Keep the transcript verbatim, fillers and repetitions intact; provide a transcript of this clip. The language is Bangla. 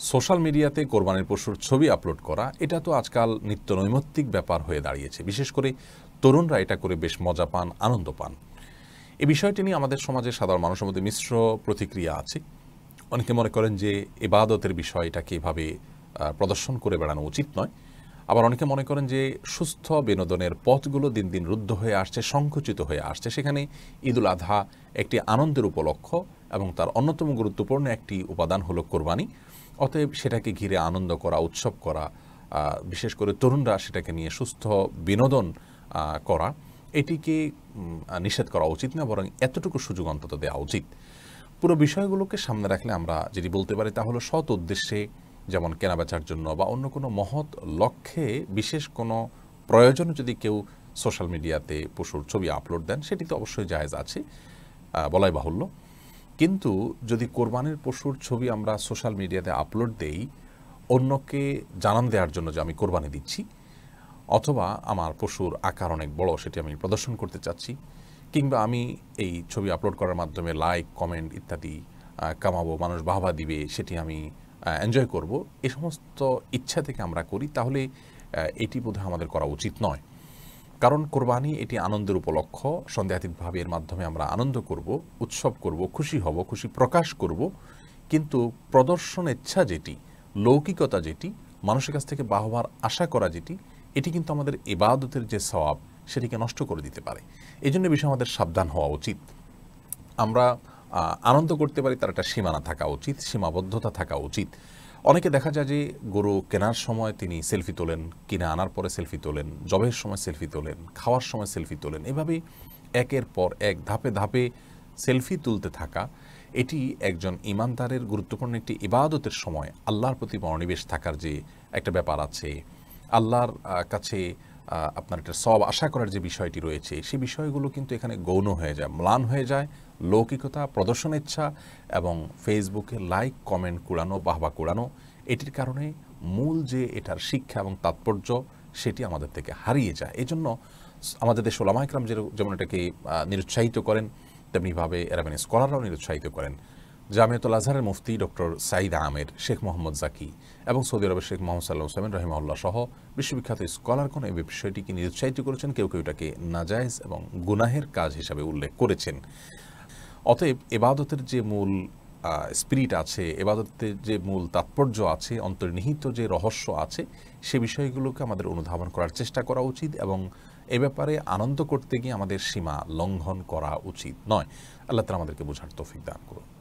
সোশ্যাল মিডিয়াতে কোরবানির পশুর ছবি আপলোড করা এটা তো আজকাল নিত্য নৈমিত্তিক ব্যাপার হয়ে দাঁড়িয়েছে। বিশেষ করে তরুণরা এটা করে বেশ মজা পান, আনন্দ পান। এই বিষয়টি নিয়ে আমাদের সমাজে সাধারণ মানুষের মধ্যে মিশ্র প্রতিক্রিয়া আছে। অনেকে মনে করেন যে ইবাদতের বিষয় এটাকে এভাবে প্রদর্শন করে বেড়ানো উচিত নয়। আবার অনেকে মনে করেন যে সুস্থ বিনোদনের পথগুলো দিন দিন রুদ্ধ হয়ে আসছে, সংকুচিত হয়ে আসছে। সেখানে ঈদুল আজহা একটি আনন্দের উপলক্ষ এবং তার অন্যতম গুরুত্বপূর্ণ একটি উপাদান হলো কোরবানি। অতএব সেটাকে ঘিরে আনন্দ করা, উৎসব করা, বিশেষ করে তরুণরা সেটাকে নিয়ে সুস্থ বিনোদন করা, এটিকে নিষেধ করা উচিত না, বরং এতটুকু সুযোগ অন্তত দেওয়া উচিত। পুরো বিষয়গুলোকে সামনে রাখলে আমরা যেটি বলতে পারি তা হলো সৎ উদ্দেশ্যে, যেমন কেনাবেচার জন্য বা অন্য কোনো মহৎ লক্ষ্যে বিশেষ কোনো প্রয়োজনে যদি কেউ সোশ্যাল মিডিয়াতে পশুর ছবি আপলোড দেন, সেটি তো অবশ্যই জায়েজ আছে, বলাই বাহুল্য। কিন্তু যদি কোরবানির পশুর ছবি আমরা সোশ্যাল মিডিয়াতে আপলোড দেই অন্যকে জানান দেওয়ার জন্য যে আমি কোরবানি দিচ্ছি, অথবা আমার পশুর আকার অনেক বড় সেটি আমি প্রদর্শন করতে চাচ্ছি, কিংবা আমি এই ছবি আপলোড করার মাধ্যমে লাইক, কমেন্ট ইত্যাদি কামাবো, মানুষ বাহবা দিবে, সেটি আমি এনজয় করব, এই সমস্ত ইচ্ছা থেকে আমরা করি, তাহলে এটি বোধহয় আমাদের করা উচিত নয়। কারণ কোরবানি এটি আনন্দের উপলক্ষ, সন্দেহাতীতভাবে এর মাধ্যমে আমরা আনন্দ করব, উৎসব করব, খুশি হব, খুশি প্রকাশ করব। কিন্তু প্রদর্শন ইচ্ছা যেটি, লৌকিকতা যেটি, মানুষের কাছ থেকে বাহবার আশা করা যেটি, এটি কিন্তু আমাদের ইবাদতের যে সওয়াব সেটিকে নষ্ট করে দিতে পারে। এই জন্য বিষয়ে আমাদের সাবধান হওয়া উচিত। আমরা আনন্দ করতে পারি, তার একটা সীমানা থাকা উচিত, সীমাবদ্ধতা থাকা উচিত। অনেকে দেখা যায় যে গরু কেনার সময় তিনি সেলফি তোলেন, কিনে আনার পরে সেলফি তোলেন, জবের সময় সেলফি তোলেন, খাওয়ার সময় সেলফি তোলেন, এভাবে একের পর এক ধাপে ধাপে সেলফি তুলতে থাকা, এটি একজন ইমানদারের গুরুত্বপূর্ণ একটি ইবাদতের সময় আল্লাহর প্রতি মনোনিবেশ থাকার যে একটা ব্যাপার আছে, আল্লাহর কাছে আপনার একটা সব আশা করার যে বিষয়টি রয়েছে, সেই বিষয়গুলো কিন্তু এখানে গৌণ হয়ে যায়, ম্লান হয়ে যায়। লৌকিকতা, প্রদর্শন ইচ্ছা এবং ফেসবুকে লাইক, কমেন্ট কুড়ানো, বাহবা কুড়ানো, এটির কারণে মূল যে এটার শিক্ষা এবং তাৎপর্য সেটি আমাদের থেকে হারিয়ে যায়। এই জন্য আমাদের দেশ ওলামা ইকরাম যেমন এটাকে নিরুৎসাহিত করেন, তেমনিভাবে এরাবিন স্কলাররাও নিরুৎসাহিত করেন। জামিয়াতুল আজহারের মুফতি doctor Saeed Amer, Sheikh Mohammad Zaki এবং সৌদি আরবের শেখ মোহাম্মদ সাল্লাহ হোসেন রহিমাহুল্লাহ সহ বিশ্ববিখ্যাত স্কলারগণ এই বিষয়টিকে নিরুৎসাহিত করেছেন। কেউ কেউ এটাকে নাজায়েজ এবং গুনাহের কাজ হিসাবে উল্লেখ করেছেন। অতএব এবাদতের যে মূল স্পিরিট আছে, এবাদতের যে মূল তাৎপর্য আছে, অন্তর্নিহিত যে রহস্য আছে, সে বিষয়গুলোকে আমাদের অনুধাবন করার চেষ্টা করা উচিত এবং এ ব্যাপারে আনন্দ করতে গিয়ে আমাদের সীমা লঙ্ঘন করা উচিত নয়। আল্লাহ তাআলা আমাদেরকে বোঝার তৌফিক দান করুন।